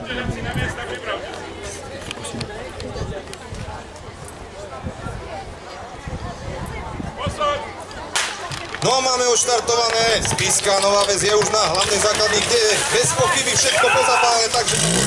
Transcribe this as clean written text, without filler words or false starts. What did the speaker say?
No a máme už štartované. Spišská Nová Ves je už na hlavnej základni, kde je bez pochyby všetko pozapálené, takže